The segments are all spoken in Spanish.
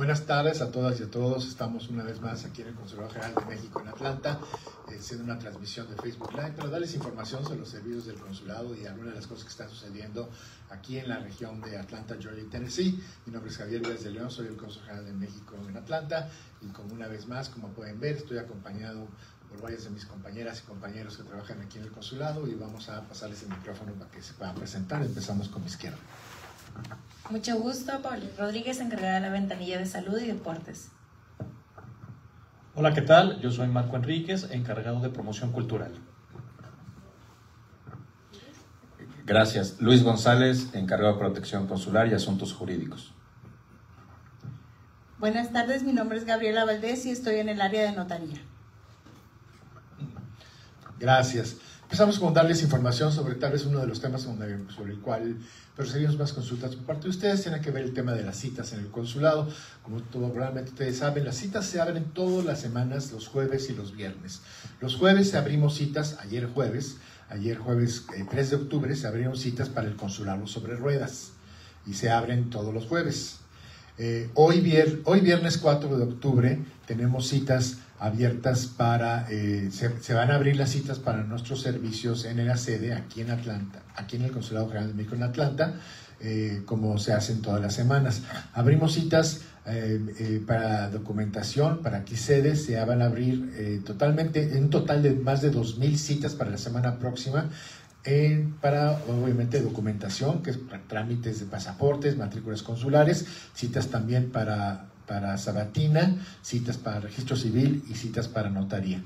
Buenas tardes a todas y a todos. Estamos una vez más aquí en el Consulado General de México en Atlanta, haciendo una transmisión de Facebook Live para darles información sobre los servicios del consulado y algunas de las cosas que están sucediendo aquí en la región de Atlanta, Georgia y Tennessee. Mi nombre es Javier Díaz de León, soy el Consulado General de México en Atlanta y como una vez más, como pueden ver, estoy acompañado por varias de mis compañeras y compañeros que trabajan aquí en el consulado y vamos a pasarles el micrófono para que se puedan presentar. Empezamos con mi izquierda. Mucho gusto, Pauli Rodríguez, encargada de la ventanilla de salud y deportes. Hola, ¿qué tal? Yo soy Marco Enríquez, encargado de promoción cultural. Gracias. Luis González, encargado de protección consular y asuntos jurídicos. Buenas tardes, mi nombre es Gabriela Valdés y estoy en el área de notaría. Gracias. Empezamos con darles información sobre tal vez uno de los temas sobre el cual recibimos más consultas por parte de ustedes. Tiene que ver el tema de las citas en el consulado. Como probablemente ustedes saben, las citas se abren todas las semanas, los jueves y los viernes. Los jueves abrimos citas, ayer jueves 3 de octubre, se abrieron citas para el consulado sobre ruedas y se abren todos los jueves. Hoy viernes 4 de octubre tenemos citas abiertas para, se van a abrir las citas para nuestros servicios en la sede aquí en Atlanta, aquí en el Consulado General de México en Atlanta, como se hacen todas las semanas. Abrimos citas para documentación, para aquí sedes, se van a abrir un total de más de 2,000 citas para la semana próxima. Para obviamente documentación, que es para trámites de pasaportes, matrículas consulares, citas también para sabatina, citas para registro civil y citas para notaría.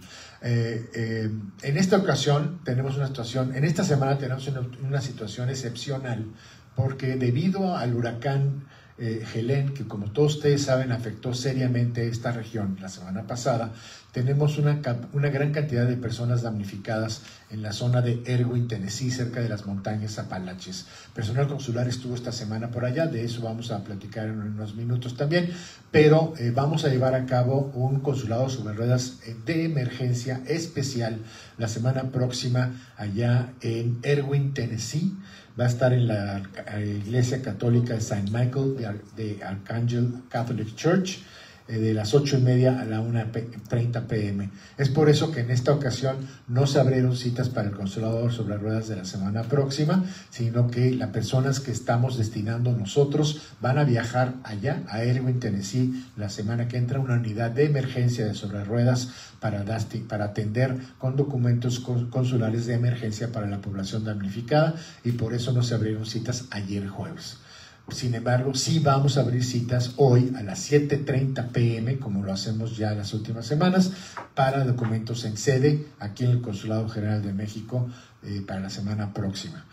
En esta ocasión tenemos una situación, en esta semana tenemos una situación excepcional, porque debido al huracán Helene, que como todos ustedes saben afectó seriamente esta región la semana pasada, tenemos una gran cantidad de personas damnificadas en la zona de Erwin, Tennessee, cerca de las montañas Apalaches. Personal consular estuvo esta semana por allá, de eso vamos a platicar en unos minutos también, pero vamos a llevar a cabo un consulado sobre ruedas de emergencia especial la semana próxima allá en Erwin, Tennessee. Va a estar en la Iglesia Católica de St. Michael de Archangel Catholic Church, de las 8:30 a la 1:30 p.m. Es por eso que en esta ocasión no se abrieron citas para el consulado sobre ruedas de la semana próxima, sino que las personas que estamos destinando nosotros van a viajar allá a Erwin, Tennessee, la semana que entra, una unidad de emergencia de sobre ruedas para atender con documentos consulares de emergencia para la población damnificada, y por eso no se abrieron citas ayer jueves. Sin embargo, sí vamos a abrir citas hoy a las 7:30 p.m., como lo hacemos ya las últimas semanas, para documentos en sede aquí en el Consulado General de México para la semana próxima.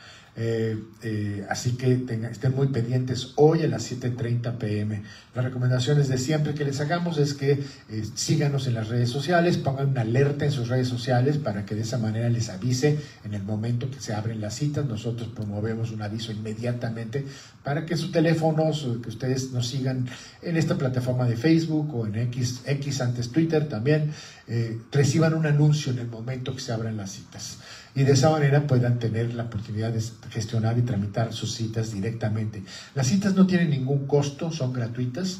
Así que estén muy pendientes hoy a las 7:30 p.m. Las recomendaciones de siempre que les hagamos es que síganos en las redes sociales, pongan una alerta en sus redes sociales para que de esa manera les avise en el momento que se abren las citas. Nosotros promovemos un aviso inmediatamente para que sus teléfonos, que ustedes nos sigan en esta plataforma de Facebook o en X antes Twitter también, reciban un anuncio en el momento que se abran las citas. Y de esa manera puedan tener la oportunidad de gestionar y tramitar sus citas directamente. Las citas no tienen ningún costo, son gratuitas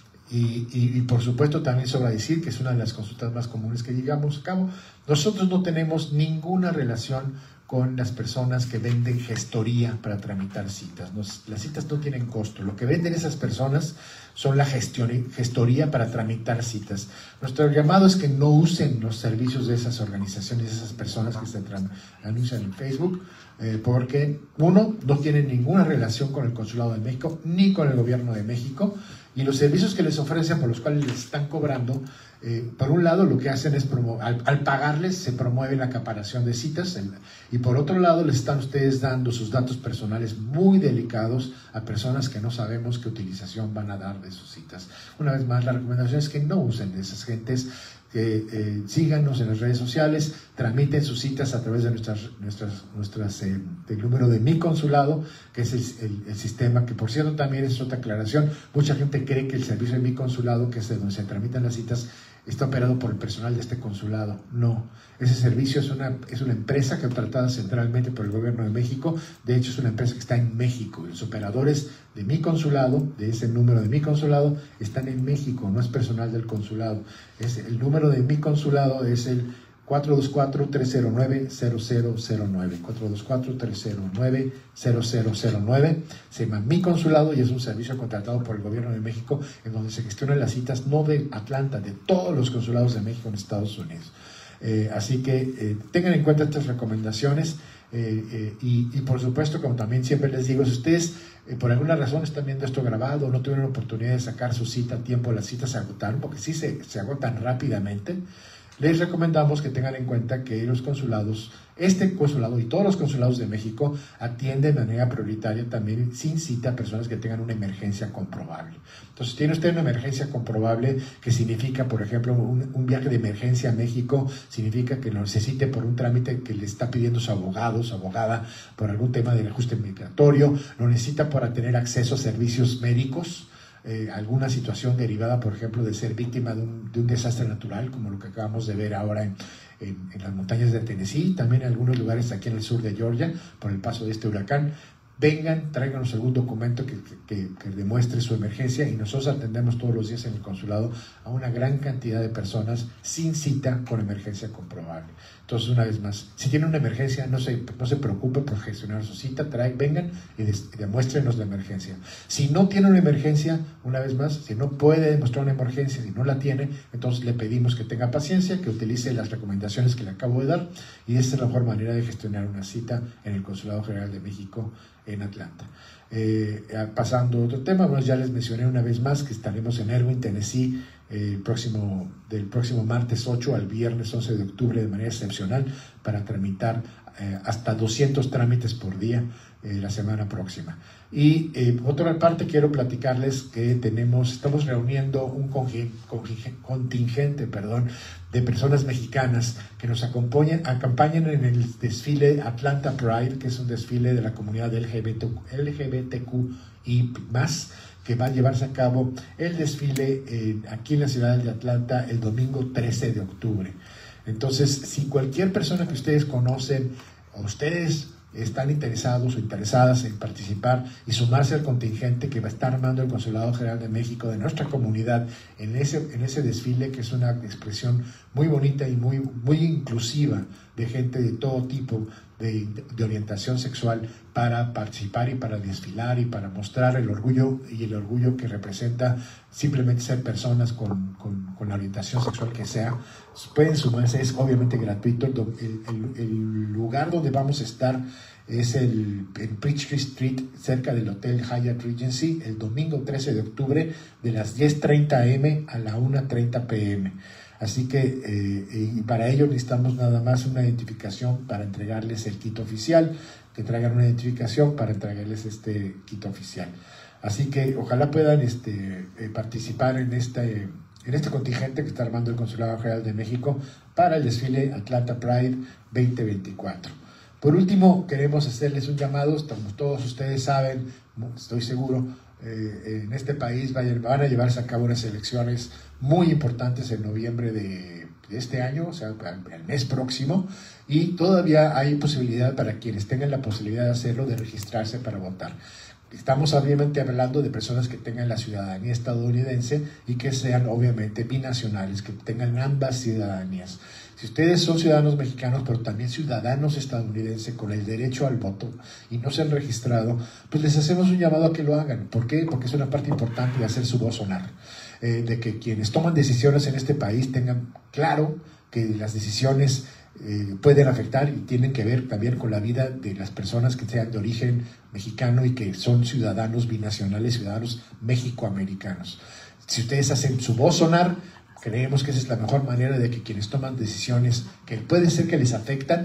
y por supuesto también sobra decir que es una de las consultas más comunes que llevamos a cabo. Nosotros no tenemos ninguna relación con las personas que venden gestoría para tramitar citas. Las citas no tienen costo. Lo que venden esas personas son la gestoría para tramitar citas. Nuestro llamado es que no usen los servicios de esas organizaciones, de esas personas que se anuncian en Facebook, porque uno, no tienen ninguna relación con el Consulado de México ni con el Gobierno de México, y los servicios que les ofrecen, por los cuales les están cobrando, por un lado lo que hacen es al pagarles se promueve la acaparación de citas, y por otro lado les están ustedes dando sus datos personales muy delicados a personas que no sabemos qué utilización van a dar de sus citas. Una vez más, la recomendación es que no usen de esas gentes, que síganos en las redes sociales, tramiten sus citas a través de del número de Mi Consulado, que es el sistema, que por cierto también es otra aclaración. Mucha gente cree que el servicio de Mi Consulado, que es de donde se tramitan las citas, está operado por el personal de este consulado. No, ese servicio es una empresa que es tratada centralmente por el gobierno de México. De hecho, es una empresa que está en México. Los operadores de Mi Consulado, de ese número de Mi Consulado, están en México, no es personal del consulado. El número de Mi Consulado es el 424-309-0009, 424-309-0009. Se llama Mi Consulado y es un servicio contratado por el gobierno de México en donde se gestionan las citas no de Atlanta, de todos los consulados de México en Estados Unidos. Así que tengan en cuenta estas recomendaciones y por supuesto, como también siempre les digo, si ustedes por alguna razón están viendo esto grabado, no tuvieron la oportunidad de sacar su cita a tiempo, las citas se agotaron, porque sí se agotan rápidamente. Les recomendamos que tengan en cuenta que los consulados, este consulado y todos los consulados de México atienden de manera prioritaria también sin cita a personas que tengan una emergencia comprobable. Entonces, si tiene usted una emergencia comprobable, que significa, por ejemplo, un viaje de emergencia a México, significa que lo necesite por un trámite que le está pidiendo su abogado, su abogada, por algún tema del ajuste migratorio, lo necesita para tener acceso a servicios médicos, alguna situación derivada, por ejemplo, de ser víctima de un desastre natural, como lo que acabamos de ver ahora en las montañas de Tennessee, también en algunos lugares aquí en el sur de Georgia, por el paso de este huracán. Vengan, tráiganos algún documento que demuestre su emergencia y nosotros atendemos todos los días en el consulado a una gran cantidad de personas sin cita con emergencia comprobable. Entonces, una vez más, si tienen una emergencia, no se preocupen por gestionar su cita, vengan y demuéstrenos la emergencia. Si no tiene una emergencia, una vez más, si no puede demostrar una emergencia, si no la tiene, entonces le pedimos que tenga paciencia, que utilice las recomendaciones que le acabo de dar y esta es la mejor manera de gestionar una cita en el Consulado General de México en Atlanta. Pasando a otro tema, bueno, ya les mencioné una vez más que estaremos en Erwin, Tennessee, del próximo martes 8 al viernes 11 de octubre de manera excepcional para tramitar hasta 200 trámites por día la semana próxima. Y por otra parte quiero platicarles que estamos reuniendo un contingente de personas mexicanas que nos acompañan en el desfile Atlanta Pride, que es un desfile de la comunidad LGBTQI+, que va a llevarse a cabo el desfile aquí en la ciudad de Atlanta el domingo 13 de octubre. Entonces, si cualquier persona que ustedes conocen o ustedes están interesados o interesadas en participar y sumarse al contingente que va a estar armando el Consulado General de México de nuestra comunidad en ese desfile, que es una expresión muy bonita y muy inclusiva de gente de todo tipo de orientación sexual, para participar y para desfilar y para mostrar el orgullo que representa simplemente ser personas con la orientación sexual que sea, pueden sumarse. Es obviamente gratuito. El lugar donde vamos a estar es en Peachtree Street, cerca del Hotel Hyatt Regency, el domingo 13 de octubre de las 10:30 a.m. a la 1:30 p.m. Así que y para ello necesitamos nada más una identificación para entregarles el kit oficial, que traigan una identificación para entregarles este kit oficial. Así que ojalá puedan participar en este contingente que está armando el Consulado General de México para el desfile Atlanta Pride 2024. Por último, queremos hacerles un llamado. Como todos ustedes saben, estoy seguro, en este país van a llevarse a cabo unas elecciones muy importantes en noviembre de este año, o sea, el mes próximo, y todavía hay posibilidad para quienes tengan la posibilidad de hacerlo, de registrarse para votar. Estamos obviamente hablando de personas que tengan la ciudadanía estadounidense y que sean obviamente binacionales, que tengan ambas ciudadanías. Si ustedes son ciudadanos mexicanos, pero también ciudadanos estadounidenses con el derecho al voto y no se han registrado, pues les hacemos un llamado a que lo hagan. ¿Por qué? Porque es una parte importante de hacer su voz sonar. De que quienes toman decisiones en este país tengan claro que las decisiones pueden afectar y tienen que ver también con la vida de las personas que sean de origen mexicano y que son ciudadanos binacionales, ciudadanos mexicoamericanos. Si ustedes hacen su voz sonar, creemos que esa es la mejor manera de que quienes toman decisiones que pueden ser que les afectan,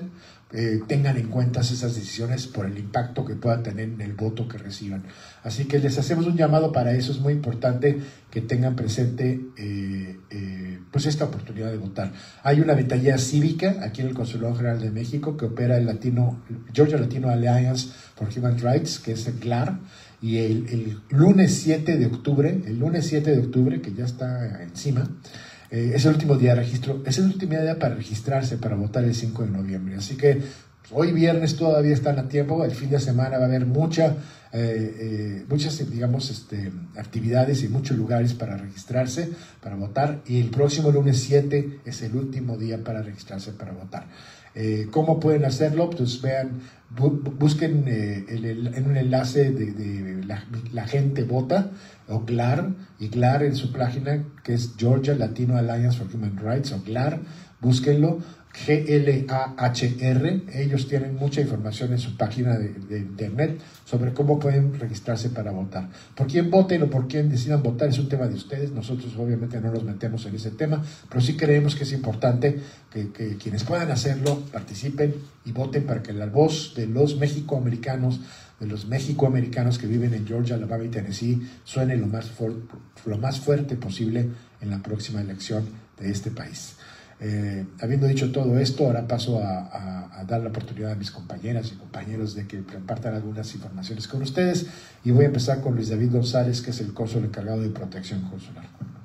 tengan en cuenta esas decisiones por el impacto que puedan tener en el voto que reciban. Así que les hacemos un llamado para eso. Es muy importante que tengan presente pues esta oportunidad de votar. Hay una ventanilla cívica aquí en el Consulado General de México que opera el Georgia Latino Alliance for Human Rights, que es el GLAR, y el lunes 7 de octubre, que ya está encima, es el último día de registro, es el último día para registrarse para votar el 5 de noviembre. Así que pues, hoy viernes todavía están a tiempo, el fin de semana va a haber muchas, digamos, actividades y muchos lugares para registrarse, para votar, y el próximo lunes 7 es el último día para registrarse para votar. ¿Cómo pueden hacerlo? Pues vean, busquen en un enlace de la gente vota, o GLAR, y GLAR en su página, que es Georgia Latino Alliance for Human Rights, o GLAR, búsquenlo, GLAHR. Ellos tienen mucha información en su página de internet sobre cómo pueden registrarse para votar. Por quién voten o por quién decidan votar es un tema de ustedes. Nosotros obviamente no nos metemos en ese tema, pero sí creemos que es importante que quienes puedan hacerlo participen y voten para que la voz de los mexicoamericanos que viven en Georgia, Alabama y Tennessee suene lo más fuerte posible en la próxima elección de este país. Habiendo dicho todo esto, ahora paso a dar la oportunidad a mis compañeras y compañeros de que compartan algunas informaciones con ustedes, y voy a empezar con Luis David González, que es el cónsul encargado de protección consular.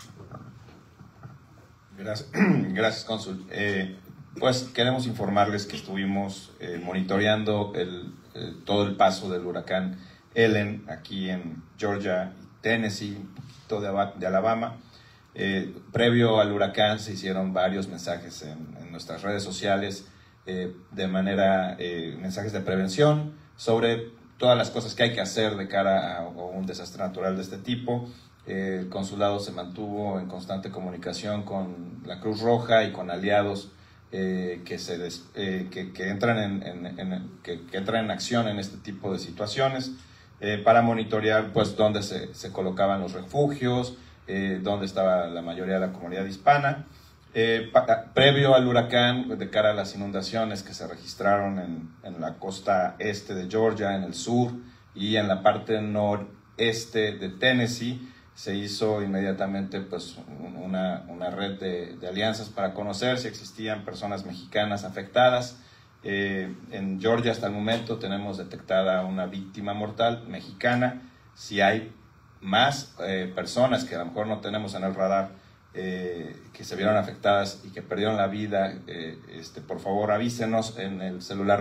Gracias, cónsul. Pues queremos informarles que estuvimos monitoreando todo el paso del huracán Ellen aquí en Georgia y Tennessee, un poquito de Alabama. Previo al huracán se hicieron varios mensajes en nuestras redes sociales, mensajes de prevención sobre todas las cosas que hay que hacer de cara a un desastre natural de este tipo. El consulado se mantuvo en constante comunicación con la Cruz Roja y con aliados que entran en acción en este tipo de situaciones, para monitorear pues dónde se colocaban los refugios, dónde estaba la mayoría de la comunidad hispana. Previo al huracán, de cara a las inundaciones que se registraron en la costa este de Georgia, en el sur y en la parte noreste de Tennessee, se hizo inmediatamente pues, una red de alianzas para conocer si existían personas mexicanas afectadas. En Georgia hasta el momento tenemos detectada una víctima mortal mexicana. Si hay más personas que a lo mejor no tenemos en el radar que se vieron afectadas y que perdieron la vida, por favor avísenos en el celular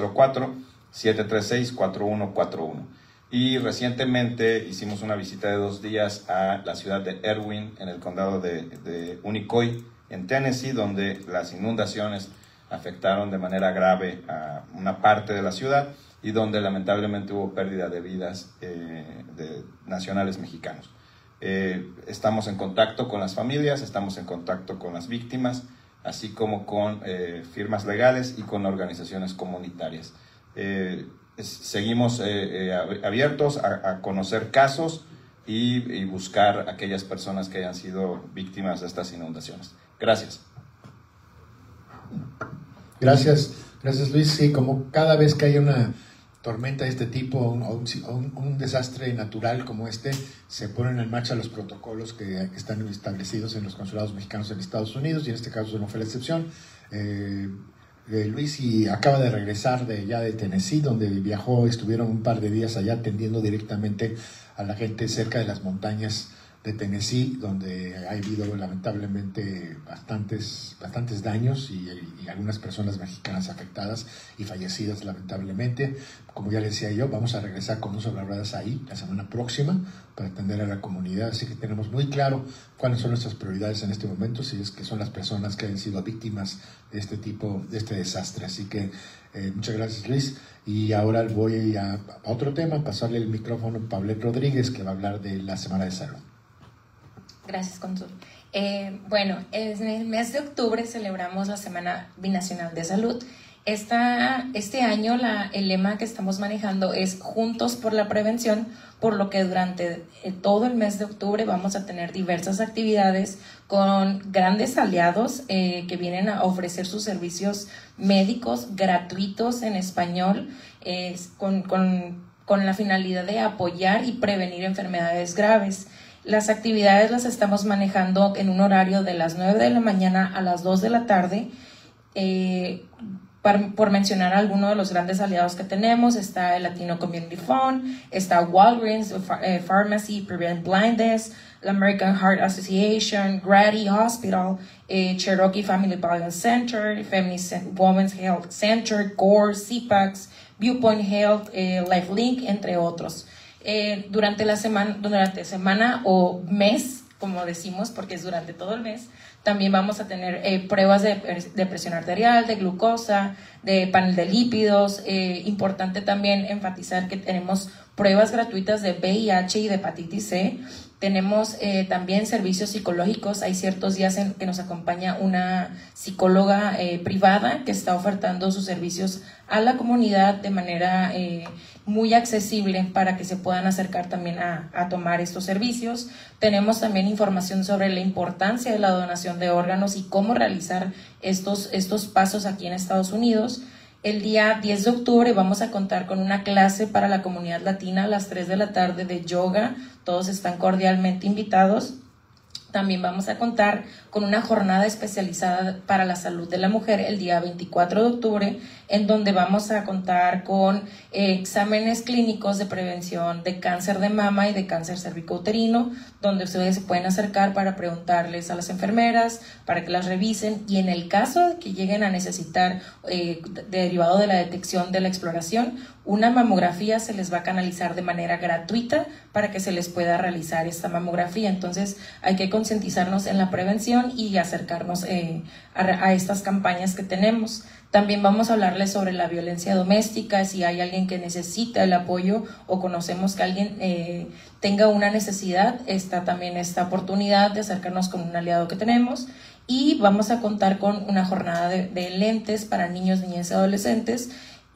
404-736-4141. Y recientemente hicimos una visita de 2 días a la ciudad de Erwin, en el condado de Unicoi, en Tennessee, donde las inundaciones afectaron de manera grave a una parte de la ciudad y donde lamentablemente hubo pérdida de vidas de nacionales mexicanos. Estamos en contacto con las familias, estamos en contacto con las víctimas, así como con firmas legales y con organizaciones comunitarias. Seguimos abiertos a conocer casos y buscar a aquellas personas que hayan sido víctimas de estas inundaciones. Gracias. Gracias Luis. Sí, como cada vez que hay una tormenta de este tipo o un desastre natural como este, se ponen en marcha los protocolos que están establecidos en los consulados mexicanos en Estados Unidos, y en este caso no fue la excepción. Luis acaba de regresar de Tennessee, donde viajó, estuvieron un par de días allá atendiendo directamente a la gente cerca de las montañas de Tennessee, donde ha habido lamentablemente bastantes daños y algunas personas mexicanas afectadas y fallecidas lamentablemente. Como ya les decía yo, vamos a regresar con un sobre ruedas ahí la semana próxima para atender a la comunidad, así que tenemos muy claro cuáles son nuestras prioridades en este momento, si es que son las personas que han sido víctimas de este tipo, de este desastre. Así que muchas gracias Luis, y ahora voy a otro tema, pasarle el micrófono a Pablo Rodríguez, que va a hablar de la Semana de Salud. Gracias, cónsul. Bueno, en el mes de octubre celebramos la Semana Binacional de Salud, Este año el lema que estamos manejando es Juntos por la Prevención, por lo que durante todo el mes de octubre vamos a tener diversas actividades con grandes aliados que vienen a ofrecer sus servicios médicos gratuitos en español, con la finalidad de apoyar y prevenir enfermedades graves. Las actividades las estamos manejando en un horario de las 9 de la mañana a las 2 de la tarde. Por mencionar algunos de los grandes aliados que tenemos, está el Latino Community Fund, está Walgreens Pharmacy, Prevent Blindness, la American Heart Association, Grady Hospital, Cherokee Family Violence Center, Feminist Women's Health Center, GORE, CPACS, Viewpoint Health, LifeLink, entre otros. Durante semana o mes, como decimos, porque es durante todo el mes, también vamos a tener pruebas de presión arterial, de glucosa, de panel de lípidos. Importante también enfatizar que tenemos pruebas gratuitas de VIH y de hepatitis C. Tenemos también servicios psicológicos. Hay ciertos días en que nos acompaña una psicóloga privada que está ofertando sus servicios a la comunidad de manera muy accesible para que se puedan acercar también a tomar estos servicios. Tenemos también información sobre la importancia de la donación de órganos y cómo realizar estos pasos aquí en Estados Unidos. El día 10 de octubre vamos a contar con una clase para la comunidad latina a las 3 de la tarde de yoga. Todos están cordialmente invitados. También vamos a contar con una jornada especializada para la salud de la mujer el día 24 de octubre, en donde vamos a contar con exámenes clínicos de prevención de cáncer de mama y de cáncer cervicouterino, donde ustedes se pueden acercar para preguntarles a las enfermeras, para que las revisen, y en el caso de que lleguen a necesitar, derivado de la detección de la exploración, una mamografía se les va a canalizar de manera gratuita para que se les pueda realizar esta mamografía. Entonces hay que concientizarnos en la prevención y acercarnos a estas campañas que tenemos. También vamos a hablarles sobre la violencia doméstica, si hay alguien que necesita el apoyo o conocemos que alguien tenga una necesidad, está también esta oportunidad de acercarnos con un aliado que tenemos. Y vamos a contar con una jornada de lentes para niños, niñas y adolescentes.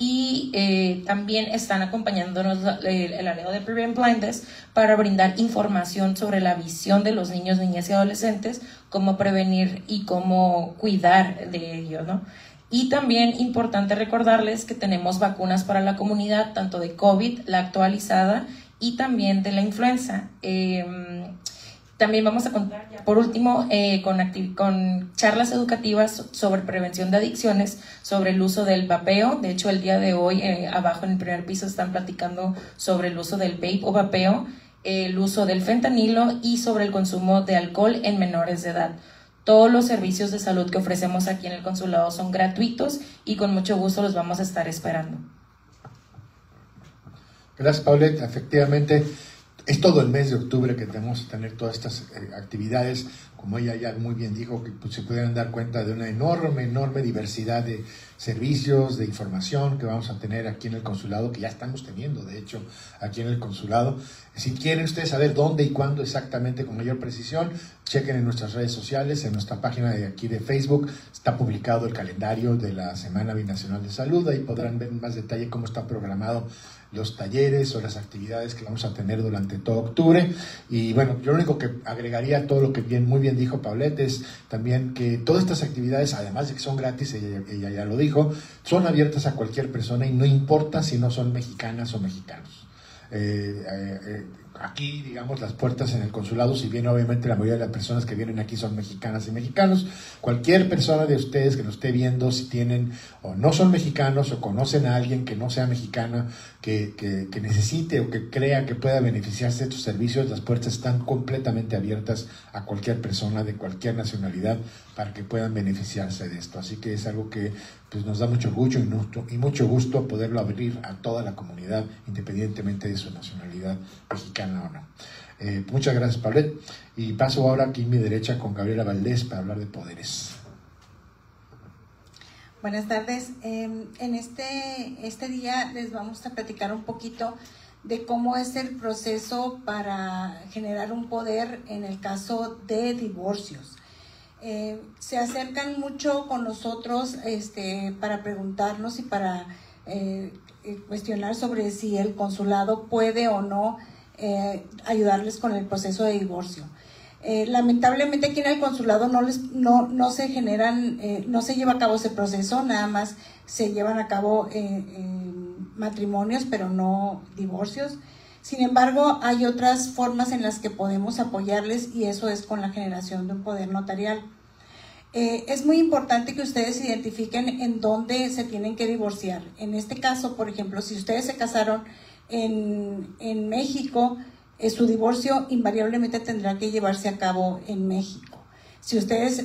Y también están acompañándonos el aliado de Prevent Blindness para brindar información sobre la visión de los niños, niñas y adolescentes, cómo prevenir y cómo cuidar de ello, ¿no? Y también importante recordarles que tenemos vacunas para la comunidad, tanto de COVID, la actualizada, y también de la influenza. También vamos a contar, ya por último, con charlas educativas sobre prevención de adicciones, sobre el uso del vapeo. De hecho, el día de hoy, abajo en el primer piso, están platicando sobre el uso del vape o vapeo, el uso del fentanilo y sobre el consumo de alcohol en menores de edad. Todos los servicios de salud que ofrecemos aquí en el consulado son gratuitos y con mucho gusto los vamos a estar esperando. Gracias, Paulette. Efectivamente, es todo el mes de octubre que tenemos que tener todas estas actividades. Como ella ya muy bien dijo, que pues, se pudieran dar cuenta de una enorme diversidad de servicios, de información que vamos a tener aquí en el consulado, que ya estamos teniendo, de hecho, aquí en el consulado. Si quieren ustedes saber dónde y cuándo exactamente con mayor precisión, chequen en nuestras redes sociales, en nuestra página de aquí de Facebook, está publicado el calendario de la Semana Binacional de Salud, ahí podrán ver en más detalle cómo está programado los talleres o las actividades que vamos a tener durante todo octubre. Y bueno, yo lo único que agregaría a todo lo que muy bien dijo Paulette es también que todas estas actividades, además de que son gratis, ella ya lo dijo, son abiertas a cualquier persona y no importa si no son mexicanas o mexicanos. Aquí, digamos, las puertas en el consulado, si bien obviamente la mayoría de las personas que vienen aquí son mexicanas y mexicanos, cualquier persona de ustedes que nos esté viendo, si tienen o no son mexicanos o conocen a alguien que no sea mexicana, que necesite o que crea que pueda beneficiarse de estos servicios, las puertas están completamente abiertas a cualquier persona de cualquier nacionalidad para que puedan beneficiarse de esto. Así que es algo que pues, nos da mucho orgullo y mucho gusto poderlo abrir a toda la comunidad, independientemente de su nacionalidad mexicana o no. Muchas gracias, Paulette. Y paso ahora aquí a mi derecha con Gabriela Valdés para hablar de poderes. Buenas tardes. En este día les vamos a platicar un poquito de cómo es el proceso para generar un poder en el caso de divorcios. se acercan mucho con nosotros para preguntarnos y para cuestionar sobre si el consulado puede o no ayudarles con el proceso de divorcio. Lamentablemente aquí en el consulado no se generan, no se lleva a cabo ese proceso, nada más se llevan a cabo matrimonios, pero no divorcios. Sin embargo, hay otras formas en las que podemos apoyarles y eso es con la generación de un poder notarial. Es muy importante que ustedes identifiquen en dónde se tienen que divorciar. En este caso, por ejemplo, si ustedes se casaron en México, su divorcio invariablemente tendrá que llevarse a cabo en México. Si ustedes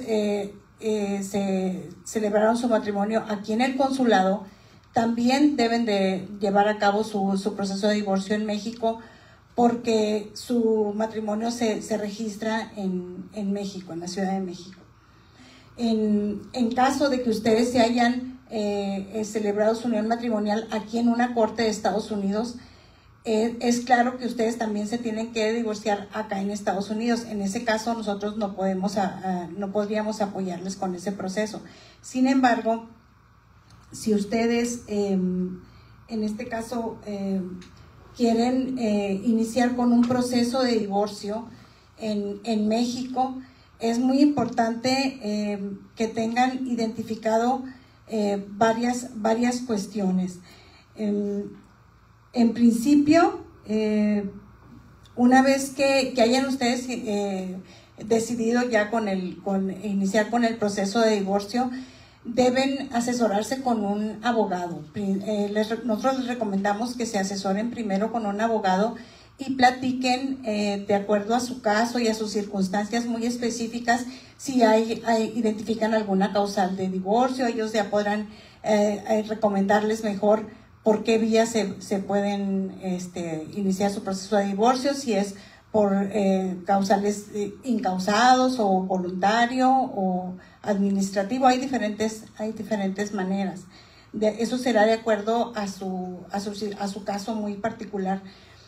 se celebraron su matrimonio aquí en el consulado, también deben de llevar a cabo su proceso de divorcio en México porque su matrimonio se registra en México, en la Ciudad de México. En caso de que ustedes se hayan celebrado su unión matrimonial aquí en una corte de Estados Unidos, es claro que ustedes también se tienen que divorciar acá en Estados Unidos. En ese caso nosotros no podríamos apoyarles con ese proceso. Sin embargo, si ustedes en este caso quieren iniciar con un proceso de divorcio en México, es muy importante que tengan identificado varias cuestiones. En principio, una vez que hayan ustedes decidido ya iniciar con el proceso de divorcio, deben asesorarse con un abogado. Nosotros les recomendamos que se asesoren primero con un abogado y platiquen de acuerdo a su caso y a sus circunstancias muy específicas. Si identifican alguna causal de divorcio, ellos ya podrán recomendarles mejor por qué vía se pueden iniciar su proceso de divorcio, si es por causales incausados o voluntario o administrativo. Hay diferentes maneras. Eso será de acuerdo a su caso muy particular.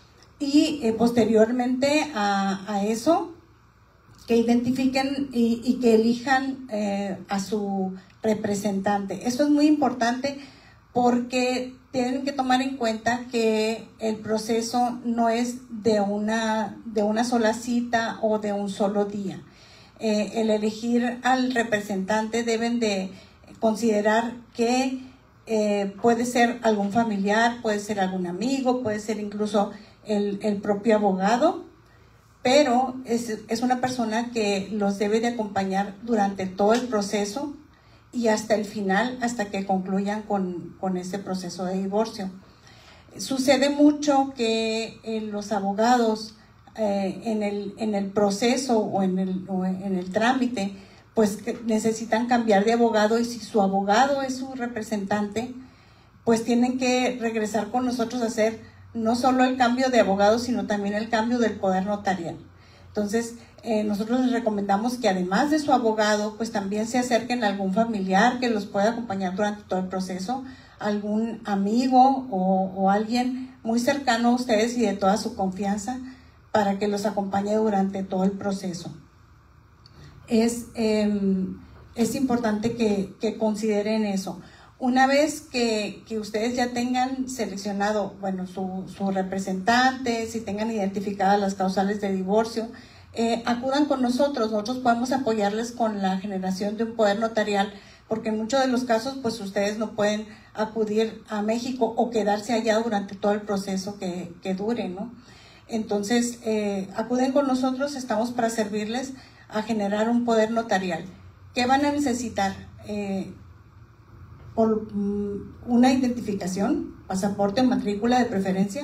Y posteriormente a eso, que identifiquen y que elijan a su representante. Eso es muy importante porque tienen que tomar en cuenta que el proceso no es de una sola cita o de un solo día. El elegir al representante deben de considerar que puede ser algún familiar, puede ser algún amigo, puede ser incluso el propio abogado, pero es una persona que los debe de acompañar durante todo el proceso y hasta el final, hasta que concluyan con ese proceso de divorcio. Sucede mucho que los abogados en el proceso o en el trámite, pues necesitan cambiar de abogado, y si su abogado es su representante, pues tienen que regresar con nosotros a hacer no solo el cambio de abogado, sino también el cambio del poder notarial. Entonces, nosotros les recomendamos que además de su abogado, pues también se acerquen a algún familiar que los pueda acompañar durante todo el proceso, algún amigo o alguien muy cercano a ustedes y de toda su confianza para que los acompañe durante todo el proceso. Es importante que consideren eso. Una vez que ustedes ya tengan seleccionado, bueno, su representante, si tengan identificadas las causales de divorcio, acudan con nosotros. Nosotros podemos apoyarles con la generación de un poder notarial, porque en muchos de los casos, pues ustedes no pueden acudir a México o quedarse allá durante todo el proceso que dure, ¿no? Entonces, acuden con nosotros, estamos para servirles a generar un poder notarial. ¿Qué van a necesitar? Por una identificación, pasaporte o matrícula de preferencia,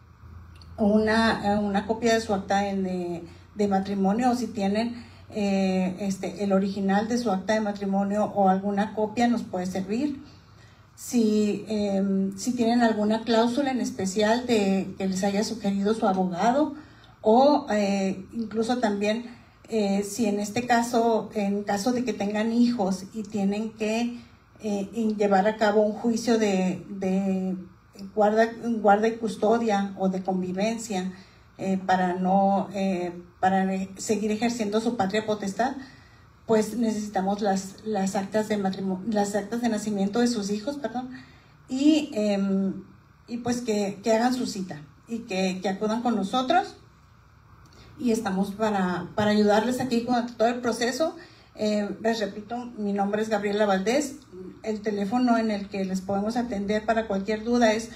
una copia de su acta de matrimonio, o si tienen el original de su acta de matrimonio o alguna copia nos puede servir. Si tienen alguna cláusula en especial que les haya sugerido su abogado, o incluso también si en este caso, en caso de que tengan hijos y tienen que llevar a cabo un juicio de guarda y custodia o de convivencia para seguir ejerciendo su patria potestad, pues necesitamos las actas de las actas de nacimiento de sus hijos, y pues que hagan su cita y que acudan con nosotros, y estamos para ayudarles aquí con todo el proceso. Les repito, mi nombre es Gabriela Valdés. El teléfono en el que les podemos atender para cualquier duda es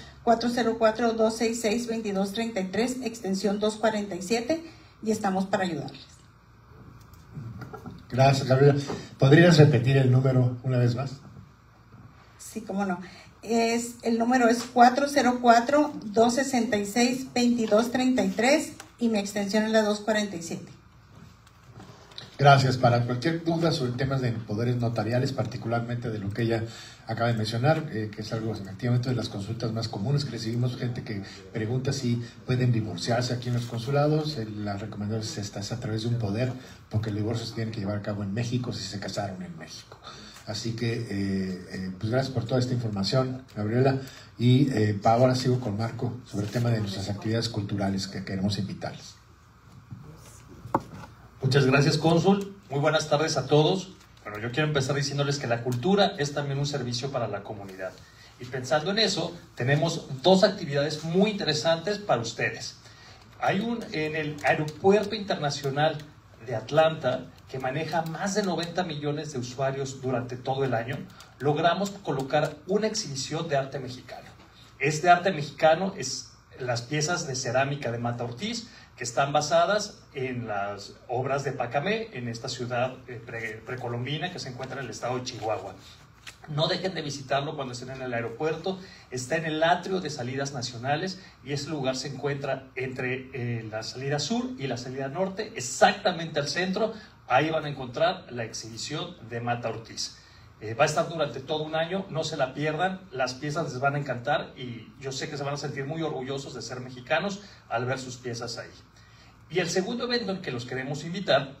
404-266-2233, extensión 247, y estamos para ayudarles. Gracias, Gabriela. ¿Podrías repetir el número una vez más? Sí, cómo no. El número es 404-266-2233 y mi extensión es la 247. Gracias. Para cualquier duda sobre temas de poderes notariales, particularmente de lo que ella acaba de mencionar, que es algo efectivamente de las consultas más comunes que recibimos, gente que pregunta si pueden divorciarse aquí en los consulados. La recomendación es a través de un poder, porque el divorcio se tiene que llevar a cabo en México si se casaron en México. Así que, pues gracias por toda esta información, Gabriela. Y ahora sigo con Marco sobre el tema de nuestras actividades culturales que queremos invitarles. Muchas gracias, cónsul. Muy buenas tardes a todos. Bueno, yo quiero empezar diciéndoles que la cultura es también un servicio para la comunidad. Y pensando en eso, tenemos dos actividades muy interesantes para ustedes. Hay en el Aeropuerto Internacional de Atlanta, que maneja más de 90 millones de usuarios durante todo el año, logramos colocar una exhibición de arte mexicano. Este arte mexicano es las piezas de cerámica de Mata Ortiz, que están basadas en las obras de Pacamé, en esta ciudad precolombina que se encuentra en el estado de Chihuahua. No dejen de visitarlo cuando estén en el aeropuerto. Está en el atrio de salidas nacionales y ese lugar se encuentra entre la salida sur y la salida norte, exactamente al centro. Ahí van a encontrar la exhibición de Mata Ortiz. Va a estar durante todo un año, no se la pierdan, las piezas les van a encantar y yo sé que se van a sentir muy orgullosos de ser mexicanos al ver sus piezas ahí. Y el segundo evento en que los queremos invitar,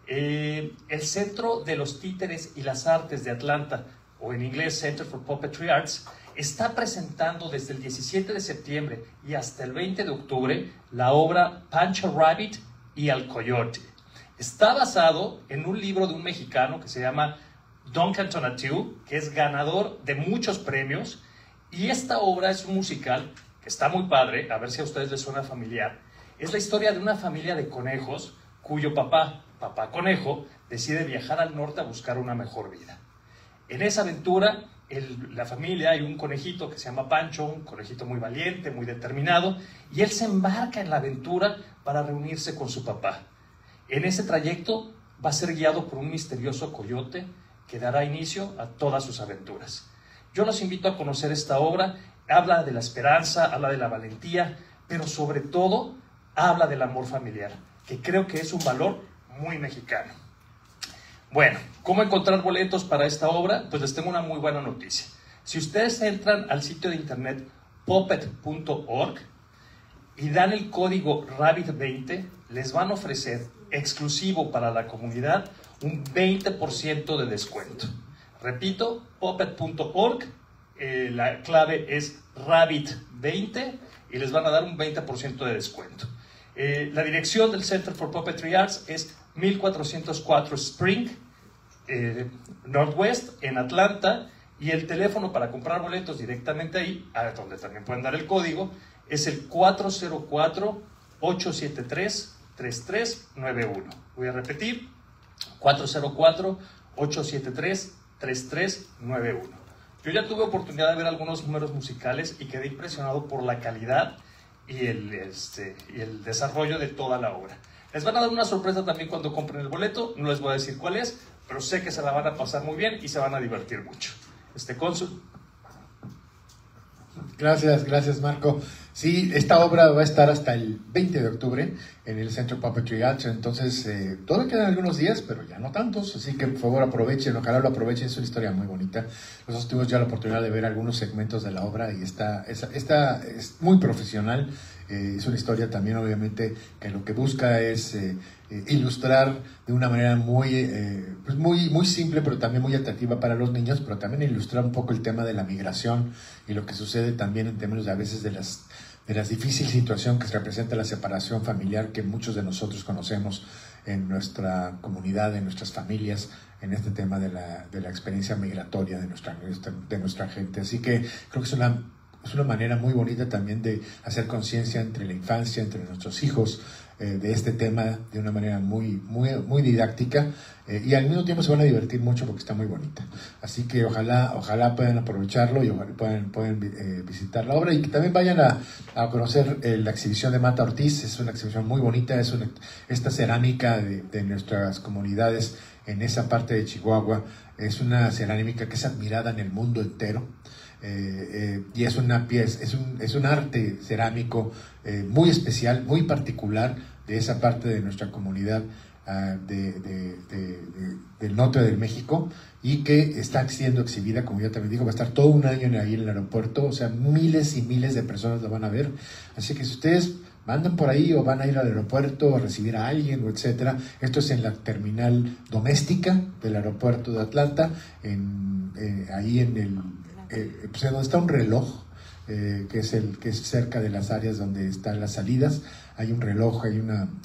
el Centro de los Títeres y las Artes de Atlanta, o en inglés Center for Puppetry Arts, está presentando desde el 17 de septiembre y hasta el 20 de octubre la obra Pancho Rabbit y el Coyote. Está basado en un libro de un mexicano que se llama Duncan Tonatiuh, que es ganador de muchos premios, y esta obra es un musical que está muy padre, a ver si a ustedes les suena familiar. Es la historia de una familia de conejos cuyo papá conejo, decide viajar al norte a buscar una mejor vida. En esa aventura, la familia, hay un conejito que se llama Pancho, un conejito muy valiente, muy determinado, y él se embarca en la aventura para reunirse con su papá. En ese trayecto va a ser guiado por un misterioso coyote que dará inicio a todas sus aventuras. Yo los invito a conocer esta obra. Habla de la esperanza, habla de la valentía, pero sobre todo habla del amor familiar, que creo que es un valor muy mexicano. Bueno, ¿cómo encontrar boletos para esta obra? Pues les tengo una muy buena noticia. Si ustedes entran al sitio de internet puppet.org y dan el código RABBIT20, les van a ofrecer exclusivo para la comunidad un 20% de descuento. Repito, puppet.org, la clave es RABBIT20 y les van a dar un 20% de descuento. La dirección del Center for Puppetry Arts es 1404 Spring, Northwest, en Atlanta, y el teléfono para comprar boletos directamente ahí, donde también pueden dar el código, es el 404-873-3391. Voy a repetir, 404-873-3391. Yo ya tuve oportunidad de ver algunos números musicales y quedé impresionado por la calidad y el desarrollo de toda la obra. Les van a dar una sorpresa también cuando compren el boleto, no les voy a decir cuál es, pero sé que se la van a pasar muy bien y se van a divertir mucho. Cónsul. Gracias Marco. Sí, esta obra va a estar hasta el 20 de octubre en el Centro Puppetry Arts, entonces todavía quedan algunos días, pero ya no tantos, así que por favor aprovechen, ojalá lo aprovechen, es una historia muy bonita. Nosotros tuvimos ya la oportunidad de ver algunos segmentos de la obra y esta es muy profesional. Es una historia también obviamente que lo que busca es ilustrar de una manera muy simple, pero también muy atractiva para los niños, pero también ilustrar un poco el tema de la migración y lo que sucede también en términos de a veces de las difíciles situaciones que representa la separación familiar que muchos de nosotros conocemos en nuestra comunidad, en nuestras familias, en este tema de la experiencia migratoria de nuestra gente. Así que creo que es una manera muy bonita también de hacer conciencia entre la infancia, entre nuestros hijos, de este tema de una manera muy didáctica, y al mismo tiempo se van a divertir mucho porque está muy bonita. Así que ojalá puedan aprovecharlo y ojalá puedan visitar la obra, y que también vayan a conocer la exhibición de Mata Ortiz. Es una exhibición muy bonita, es esta cerámica de nuestras comunidades en esa parte de Chihuahua. Es una cerámica que es admirada en el mundo entero. Y es una pieza, es un arte cerámico muy especial, muy particular de esa parte de nuestra comunidad del norte de México, y que está siendo exhibida, como ya también digo, va a estar todo un año ahí en el aeropuerto. O sea, miles y miles de personas la van a ver. Así que si ustedes andan por ahí o van a ir al aeropuerto a recibir a alguien, o etcétera, esto es en la terminal doméstica del aeropuerto de Atlanta, ahí en el pues donde está un reloj, que es cerca de las áreas donde están las salidas. Hay un reloj, hay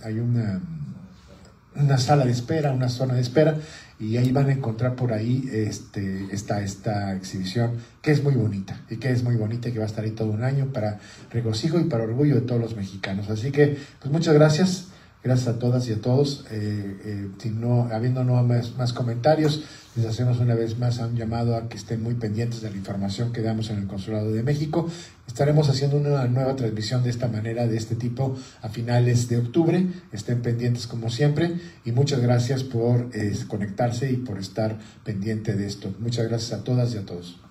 una sala de espera, una zona de espera, y ahí van a encontrar por ahí esta exhibición, que es muy bonita, y que va a estar ahí todo un año para regocijo y para orgullo de todos los mexicanos. Así que, pues muchas gracias a todas y a todos. Habiendo más comentarios, les hacemos una vez más un llamado a que estén muy pendientes de la información que damos en el Consulado de México. Estaremos haciendo una nueva transmisión de esta manera, de este tipo, a finales de octubre. Estén pendientes como siempre, y muchas gracias por conectarse y por estar pendiente de esto. Muchas gracias a todas y a todos.